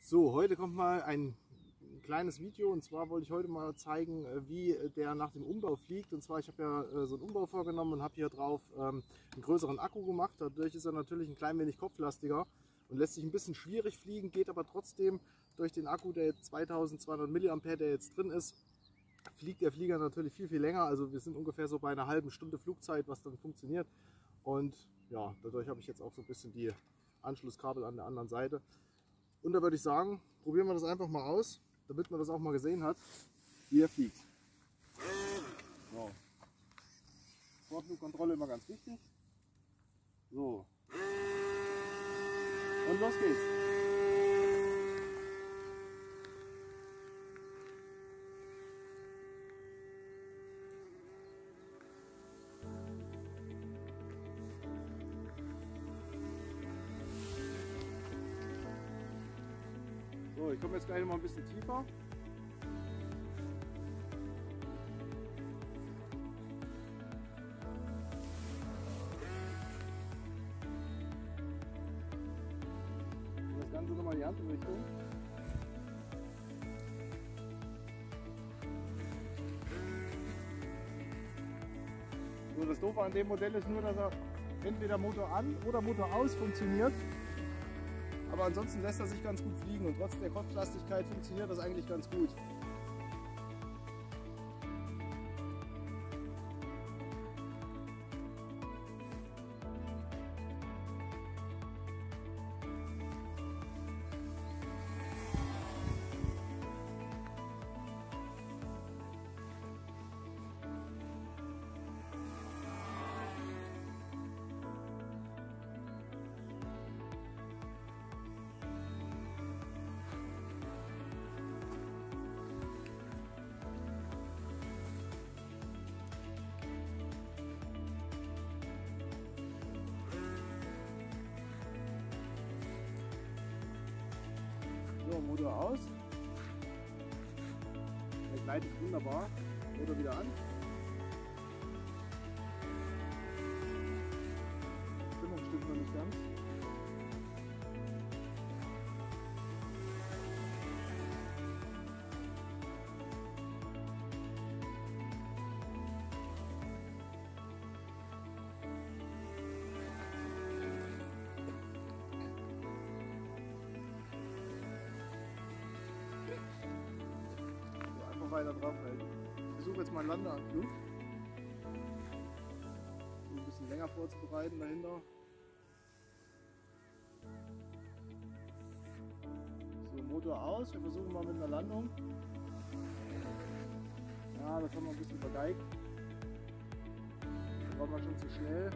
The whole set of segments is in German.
So, heute kommt mal ein kleines Video, und zwar wollte ich heute mal zeigen, wie der nach dem Umbau fliegt. Und zwar, ich habe ja so einen Umbau vorgenommen und habe hier drauf einen größeren Akku gemacht. Dadurch ist er natürlich ein klein wenig kopflastiger und lässt sich ein bisschen schwierig fliegen, geht aber trotzdem durch den Akku, der jetzt 2200 mAh, der jetzt drin ist, fliegt der Flieger natürlich viel länger. Also wir sind ungefähr so bei einer halben Stunde Flugzeit, was dann funktioniert. Und ja, dadurch habe ich jetzt auch so ein bisschen die Anschlusskabel an der anderen Seite. Und da würde ich sagen, probieren wir das einfach mal aus, damit man das auch mal gesehen hat, wie er fliegt. So. Vorflugkontrolle immer ganz wichtig. So. Und los geht's. So, ich komme jetzt gleich noch mal ein bisschen tiefer. Das Ganze nochmal in die andere Richtung. So, das Doofe an dem Modell ist nur, dass er entweder Motor an oder Motor aus funktioniert. Aber ansonsten lässt er sich ganz gut fliegen und trotz der Kopflastigkeit funktioniert das eigentlich ganz gut. So, Motor aus. Der gleitet wunderbar. Motor wieder an. Stimmung stimmt noch nicht ganz. Weiter drauf halten. Ich versuche jetzt mal einen Landeanflug. Ein bisschen länger vorzubereiten dahinter. So, Motor aus. Wir versuchen mal mit einer Landung. Ja, das haben wir ein bisschen vergeigt. Da waren wir schon zu schnell.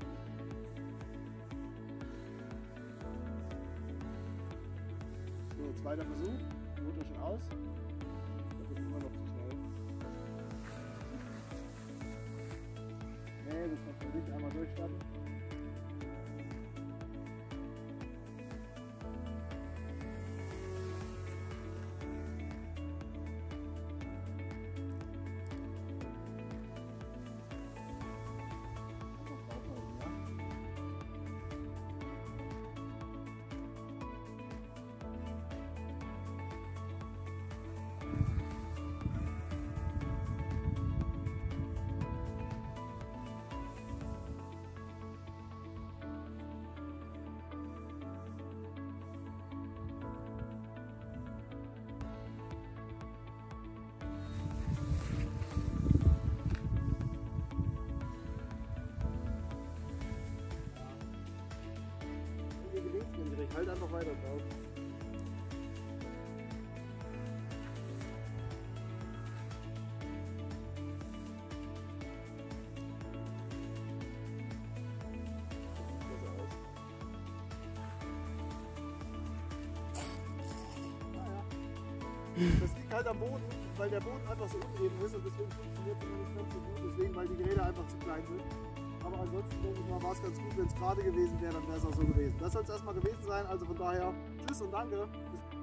So, zweiter Versuch. Motor schon aus. Immer noch zu schnell. Nee, das macht man nicht. Einmal durchstarten. Ich halte einfach weiter drauf. Das liegt halt am Boden, weil der Boden einfach so uneben ist und deswegen funktioniert es immer nicht ganz so gut, deswegen, weil die Geräte einfach zu klein sind. Aber ansonsten denke ich mal, war es ganz gut, wenn es gerade gewesen wäre, dann wäre es auch so gewesen. Das soll es erstmal gewesen sein, also von daher tschüss und danke. Bis